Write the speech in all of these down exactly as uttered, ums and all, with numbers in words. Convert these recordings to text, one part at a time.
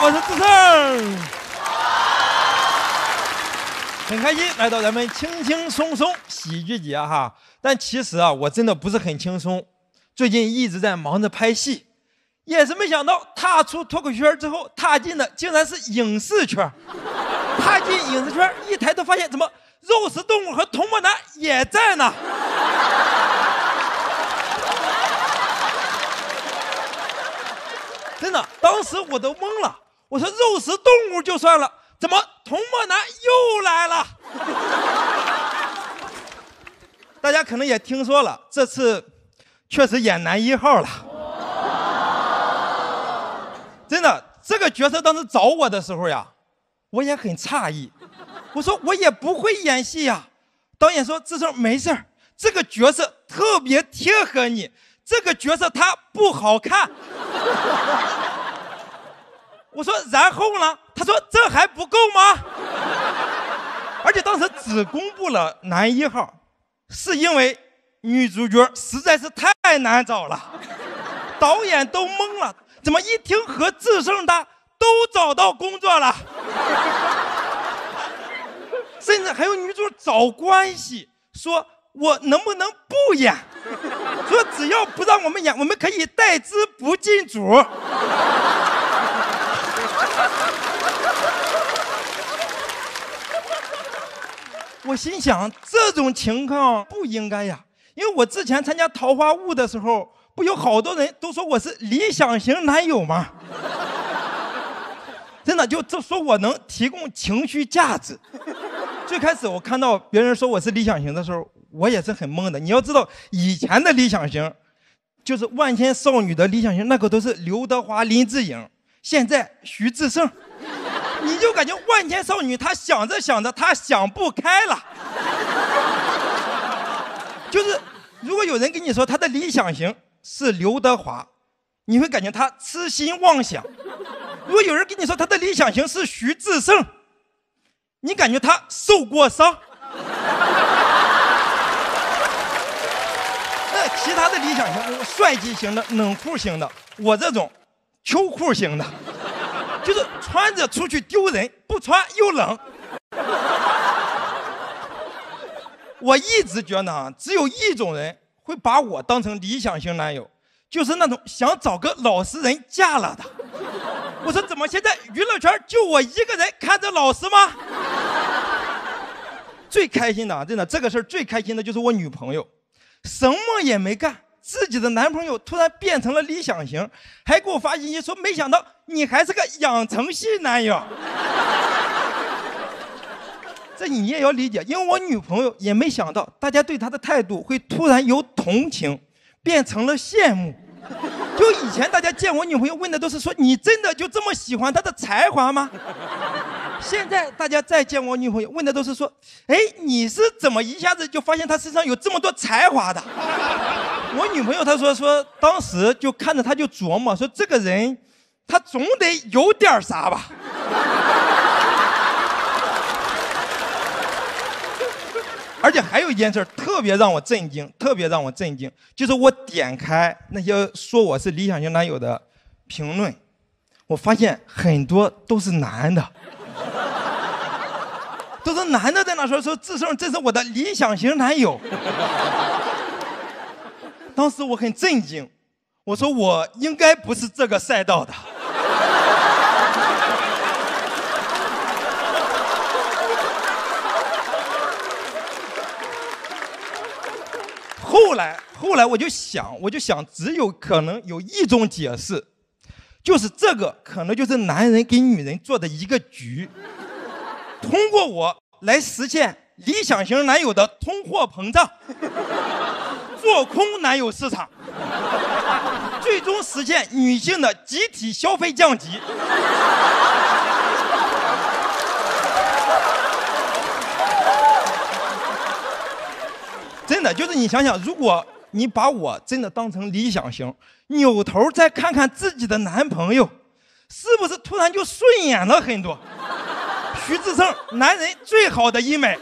我是志胜，很开心来到咱们轻轻松松喜剧节哈。但其实啊，我真的不是很轻松，最近一直在忙着拍戏，也是没想到踏出脱口秀圈之后，踏进的竟然是影视圈。踏进影视圈，一抬头发现怎么肉食动物和童漠男也在呢。真的，当时我都懵了。我说肉食动物就算了，怎么童漠男又来了？大家可能也听说了，这次确实演男一号了。真的，这个角色当时找我的时候呀，我也很诧异。我说我也不会演戏呀。导演说志胜没事儿，这个角色特别贴合你，这个角色他不好看。我说然后呢？他说这还不够吗？而且当时只公布了男一号，是因为女主角实在是太难找了，导演都懵了，怎么一听和志胜搭都找到工作了？甚至还有女主找关系，说我能不能不演？说只要不让我们演，我们可以代资不进组。我心想，这种情况不应该呀，因为我之前参加桃花坞的时候，不有好多人都说我是理想型男友吗？真的就就说我能提供情绪价值。最开始我看到别人说我是理想型的时候，我也是很懵的。你要知道，以前的理想型，就是万千少女的理想型，那个都是刘德华、林志颖，现在徐志胜。你就感觉万千少女她想着想着她想不开了。就是如果有人跟你说他的理想型是刘德华，你会感觉他痴心妄想；如果有人跟你说他的理想型是徐志胜，你感觉他受过伤。那其他的理想型，帅气型的、冷酷型的，我这种秋裤型的。就是穿着出去丢人，不穿又冷。我一直觉得啊，只有一种人会把我当成理想型男友，就是那种想找个老实人嫁了的。我说怎么现在娱乐圈就我一个人看着老实吗？最开心的啊，真的这个事儿最开心的就是我女朋友，什么也没干，自己的男朋友突然变成了理想型，还给我发信息说没想到你还是个养成系男友。这你也要理解，因为我女朋友也没想到大家对她的态度会突然由同情变成了羡慕。就以前大家见我女朋友问的都是说你真的就这么喜欢她的才华吗？现在大家再见我女朋友问的都是说，哎，你是怎么一下子就发现她身上有这么多才华的？我女朋友她说说当时就看着她就琢磨说这个人他总得有点啥吧。而且还有一件事特别让我震惊，特别让我震惊，就是我点开那些说我是理想型男友的评论，我发现很多都是男的，都是男的在那说说志胜这是我的理想型男友。当时我很震惊，我说我应该不是这个赛道的。后来，后来我就想，我就想，只有可能有一种解释，就是这个可能就是男人给女人做的一个局，通过我来实现理想型男友的通货膨胀，做空男友市场，最终实现女性的集体消费降级。真的就是你想想，如果你把我真的当成理想型，扭头再看看自己的男朋友，是不是突然就顺眼了很多？徐志胜，男人最好的医美。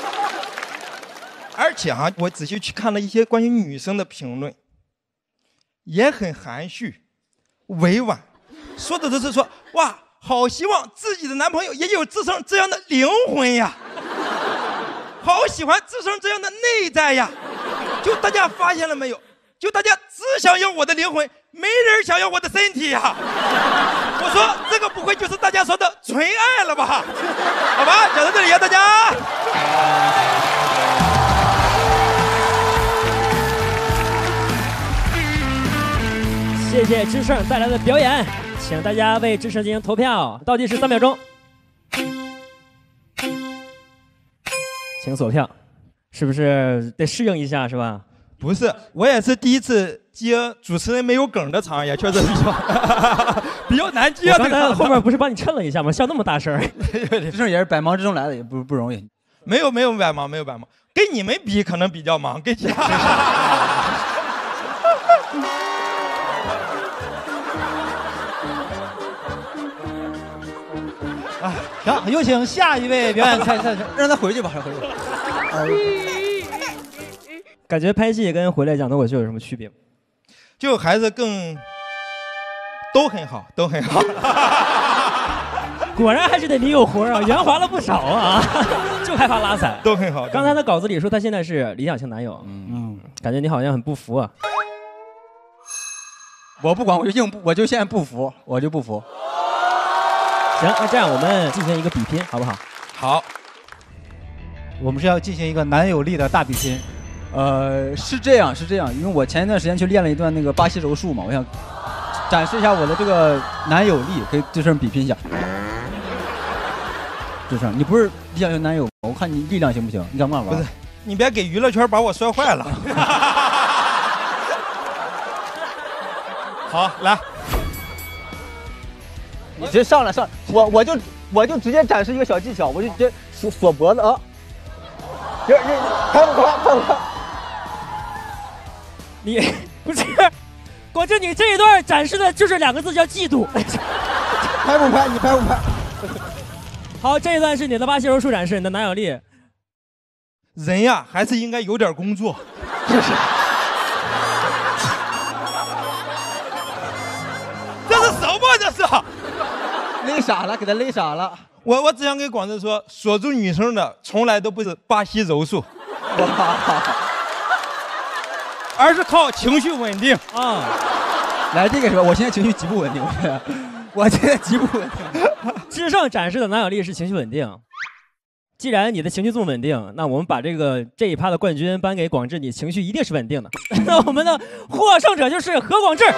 而且啊，我仔细去看了一些关于女生的评论， 也很含蓄、委婉，说的都是说哇，好希望自己的男朋友也有志胜这样的灵魂呀，好喜欢志胜这样的内在呀。就大家发现了没有？就大家只想要我的灵魂，没人想要我的身体呀。我说这个不会就是大家说的纯爱了吧？好吧，讲到这里呀，大家。 谢谢志胜带来的表演，请大家为志胜进行投票，倒计时三秒钟，请锁票。是不是得适应一下是吧？ 不是，我也是第一次接主持人没有梗的场，也确实比较比较难接。 我刚才后面不是帮你衬了一下吗？笑那么大声。 志胜也是百忙之中来的，也不不容易。 没有没有百忙，没有百忙，跟你们比可能比较忙，跟其他。 啊，行，有请下一位表演参赛者， 让他回去吧，让他回去吧。 感觉拍戏跟回来讲脱口秀有什么区别吗？ 就还是更都很好，都很好。 果然还是得你有活啊，圆滑了不少啊，就害怕拉踩。 都很好。 刚才他稿子里说他现在是理想型男友，嗯，感觉你好像很不服啊。 我不管，我就硬不，我就现在不服，我就不服。 行，那这样我们进行一个比拼，好不好？ 好。 我们是要进行一个男友力的大比拼。 呃，是这样，是这样，因为我前一段时间去练了一段那个巴西柔术嘛，我想展示一下我的这个男友力，跟志胜比拼一下。志胜，你不是理想型男友吗？我看你力量行不行？你敢不敢玩？ 不是，你别给娱乐圈把我摔坏了。好，来， 你直接上来上来，我我就我就直接展示一个小技巧，我就直接锁锁脖子啊。这这拍不拍？拍不拍？ 你不是，广志，你这一段展示的就是两个字，叫嫉妒。 拍不拍？你拍不拍？ 好，这一段是你的巴西柔术展示，你的男友力。 人呀，还是应该有点工作。 就是。 这是什么？这是？ 勒傻了，给他勒傻了。 我我只想给广志说，锁住女生的从来都不是巴西柔术。而是靠情绪稳定啊！ 来这个是吧？我现在情绪极不稳定，我现在极不稳定。 志胜展示的男友力是情绪稳定。既然你的情绪这么稳定，那我们把这个这一趴的冠军颁给广志，你情绪一定是稳定的。那我们的获胜者就是何广智。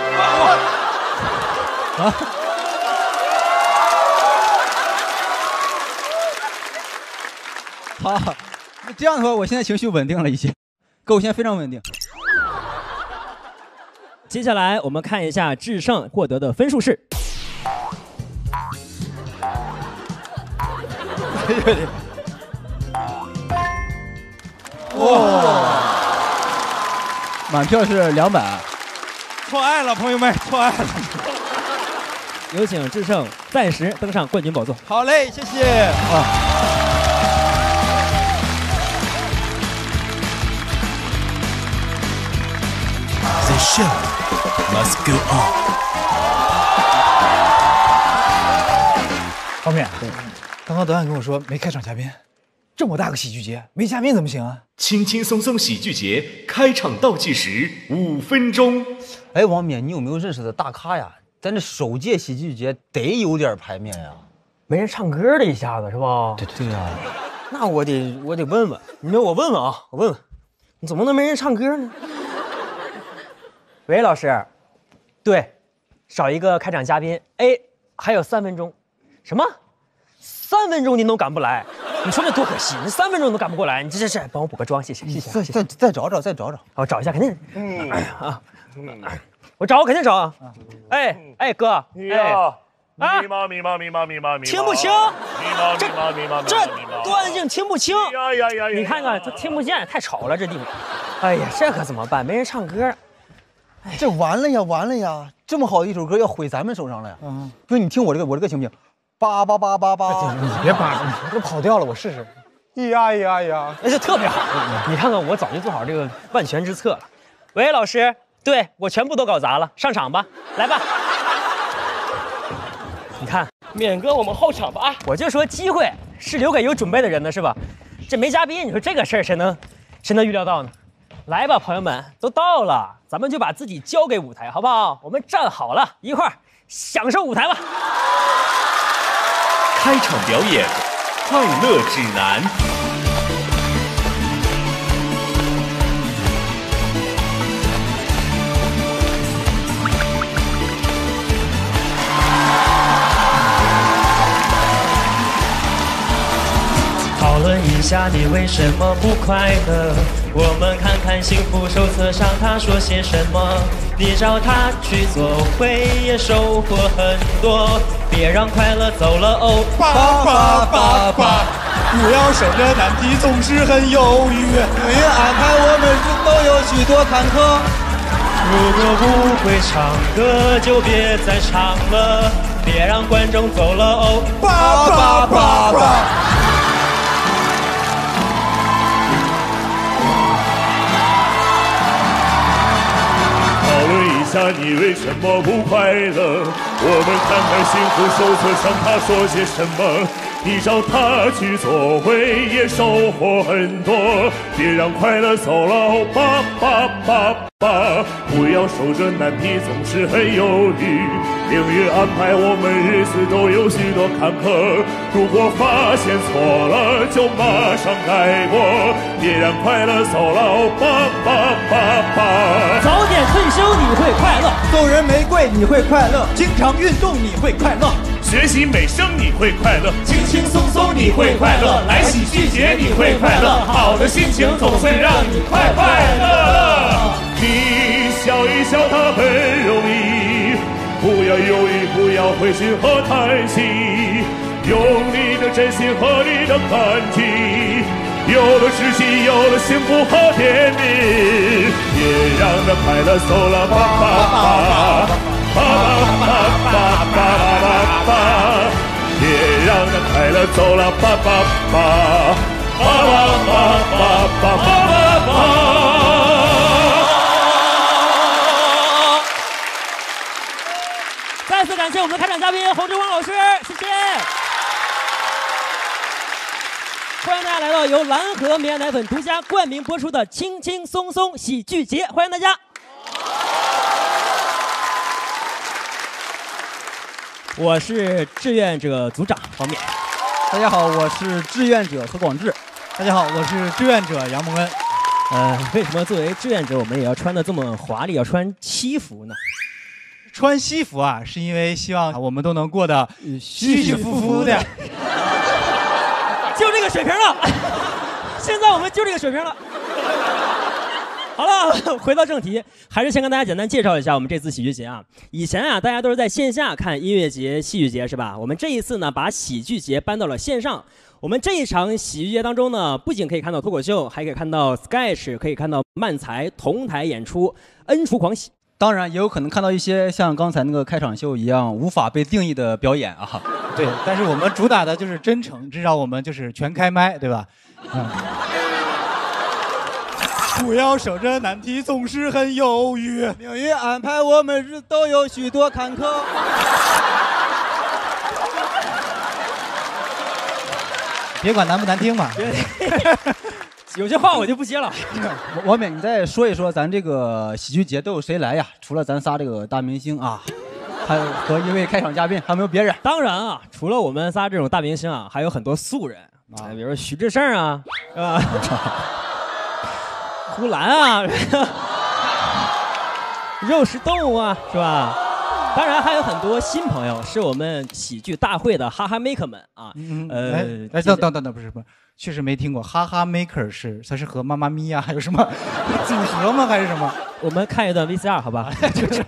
啊！ 好，这样的话，我现在情绪稳定了一些，哥，我现在非常稳定。 接下来我们看一下志胜获得的分数是。 哇！满票是两百。 错爱了，朋友们，错爱了。 有请志胜暂时登上冠军宝座。 好嘞，谢谢啊。 The show must go on。 方面，刚刚导演跟我说没开场嘉宾，这么大个喜剧节没嘉宾怎么行啊？ 轻轻松松喜剧节开场倒计时五分钟。 哎，王冕，你有没有认识的大咖呀？咱这首届喜剧节得有点排面呀。 没人唱歌的一下子是吧？ 对对呀。 那我得我得问问，你们我问问啊，我问问，你怎么能没人唱歌呢？喂，老师，对，少一个开场嘉宾。哎，还有三分钟，什么？三分钟您都赶不来？你说那多可惜，你三分钟都赶不过来。你这这这，帮我补个妆，谢谢谢谢。 再再再找找，再找找。 好，找一下，肯定。嗯啊，我找，我肯定找啊。哎哎，哥，哎啊， 咪妈咪妈咪妈咪妈咪， 听不清。 咪妈咪妈咪妈咪， 这多安静，听不清。 呀呀呀！ 你看看，这听不见，太吵了，这地方。哎呀，这可怎么办？没人唱歌。 这完了呀，完了呀！这么好的一首歌要毁咱们手上了呀！嗯，不是你听我这个，我这个行不行？叭叭叭叭叭！ 你别叭，我跑调了，我试试。呀呀呀！ 哎，这特别好。你看看，我早就做好这个万全之策了。喂，老师， 对我全部都搞砸了，上场吧，来吧。你看， 免哥，我们后场吧。 我就说机会是留给有准备的人的，是吧？这没嘉宾，你说这个事儿谁能谁能预料到呢？来吧，朋友们，都到了，咱们就把自己交给舞台，好不好？我们站好了，一块儿享受舞台吧。 开场表演，快乐指南。 讨论一下你为什么不快乐？我们看看幸福手册上他说些什么。你找他去做会也收获很多，别让快乐走了哦。 爸爸爸爸，不要守着难题总是很犹豫， 命运安排我们都有许多坎坷。 如果不会唱歌就别再唱了，别让观众走了哦。 爸爸爸爸。 讨论一下你为什么不快乐？我们看看幸福手册上他说些什么。你找他去做会也收获很多，别让快乐走了，爸爸爸爸，不要守着难题总是很犹豫。命运安排我们日子都有许多坎坷，如果发现错了就马上改过，别让快乐走了，爸爸爸爸。 早点退休你会快乐， 送人玫瑰你会快乐，经常运动你会快乐， 学习美声你会快乐，轻轻松松你会快乐，来喜剧节你会快乐，好的心情总会让你快快乐。你笑一笑它很容易，不要犹豫，不要灰心和叹息，用你的真心和你的感激，有了知己，有了幸福和甜蜜，别让那快乐走了，爸爸爸爸爸爸爸爸爸，别让那快乐走了，爸爸爸爸爸爸爸爸爸。 再次感谢我们的开场嘉宾洪志光老师，谢谢。欢迎大家来到由蓝河绵羊奶粉独家冠名播出的轻轻松松喜剧节，欢迎大家。我是志愿者组长方面。 大家好，我是志愿者何广智。 大家好，我是志愿者杨蒙恩。 呃，为什么作为志愿者我们也要穿的这么华丽，要穿西服呢？ 穿西服啊，是因为希望我们都能过得舒舒服服的。 就这个水平了，现在我们就这个水平了。好了，回到正题，还是先跟大家简单介绍一下我们这次喜剧节啊。以前啊，大家都是在线下看音乐节、戏剧节，是吧？我们这一次呢，把喜剧节搬到了线上。我们这一场喜剧节当中呢，不仅可以看到脱口秀，还可以看到 sketch， 可以看到漫才同台演出，恩出狂喜。 当然，也有可能看到一些像刚才那个开场秀一样无法被定义的表演啊。 对，但是我们主打的就是真诚，至少我们就是全开麦，对吧？嗯。不要守着难题总是很犹豫， 命运安排我们日都有许多坎坷。 别管难不难听嘛。 有些话我就不接了。 王冕，你再说一说咱这个喜剧节都有谁来呀？除了咱仨这个大明星啊，还有和一位开场嘉宾，还有没有别人？ 当然啊，除了我们仨这种大明星啊，还有很多素人啊，比如说徐志胜啊，是吧？呼兰啊，肉食动物啊，是吧？当然还有很多新朋友，是我们喜剧大会的哈哈 maker 们啊。 嗯、呃，哎，等等等等，不是不是。确实没听过，哈哈 maker 是它是和妈妈咪呀还有什么组合吗？还是什么？ 我们看一段 V C R 好吧？就这。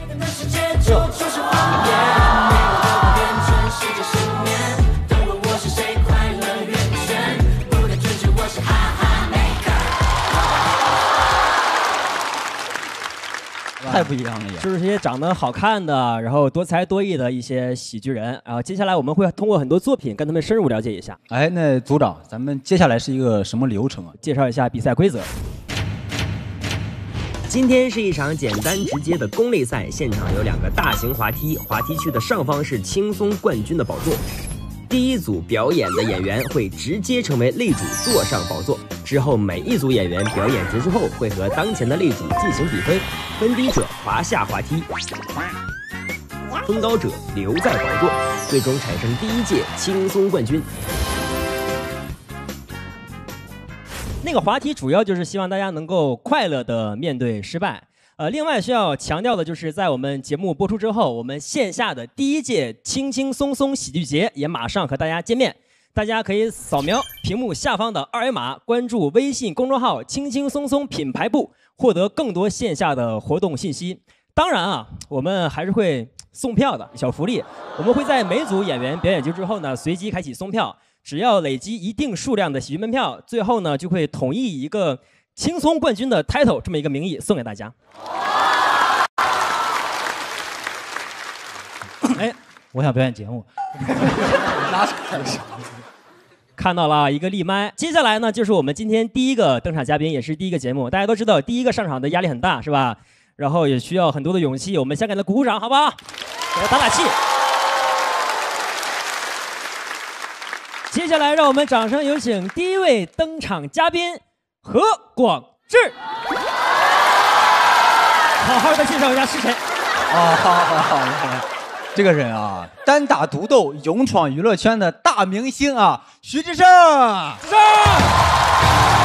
太不一样了也， 就是这些长得好看的，然后多才多艺的一些喜剧人。然后接下来我们会通过很多作品跟他们深入了解一下。 哎，那组长，咱们接下来是一个什么流程啊？ 介绍一下比赛规则。 今天是一场简单直接的攻类赛，现场有两个大型滑梯，滑梯区的上方是轻松冠军的宝座。第一组表演的演员会直接成为擂主，坐上宝座。之后每一组演员表演结束后，会和当前的擂主进行比分，分低者滑下滑梯，分高者留在宝座，最终产生第一届轻松冠军。 那个滑梯主要就是希望大家能够快乐的面对失败。呃，另外需要强调的就是，在我们节目播出之后，我们线下的第一届轻轻松松喜剧节也马上和大家见面。大家可以扫描屏幕下方的二维码，关注微信公众号“轻轻松松品牌部”，获得更多线下的活动信息。当然啊，我们还是会送票的小福利。我们会在每组演员表演结束之后呢，随机开启送票。只要累积一定数量的喜剧门票，最后呢就会统一一个轻松冠军的 title 这么一个名义送给大家。 哎，我想表演节目，拉出来看到了一个立麦。接下来呢就是我们今天第一个登场嘉宾，也是第一个节目。大家都知道，第一个上场的压力很大，是吧？然后也需要很多的勇气。我们先给他鼓鼓掌，好不好？给他打打气。接下来，让我们掌声有请第一位登场嘉宾何广智，好好的介绍一下是谁。 啊，好好好好，这个人啊，单打独斗，勇闯娱乐圈的大明星啊，徐志胜。 志胜。